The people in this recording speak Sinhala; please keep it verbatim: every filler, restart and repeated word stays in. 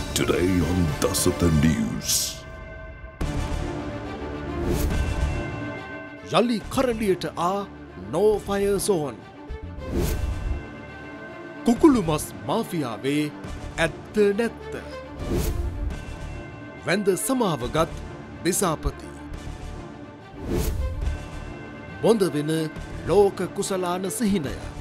Today on Dasata News. යලි කරලියට ආ no fire zone. කුකුළු මස් මාෆියාවේ ඇත්ත නැත්ත. වැඳ සමාවගත් දිසාපති. බොඳ වෙන ලෝක කුසලාන සිහිනය.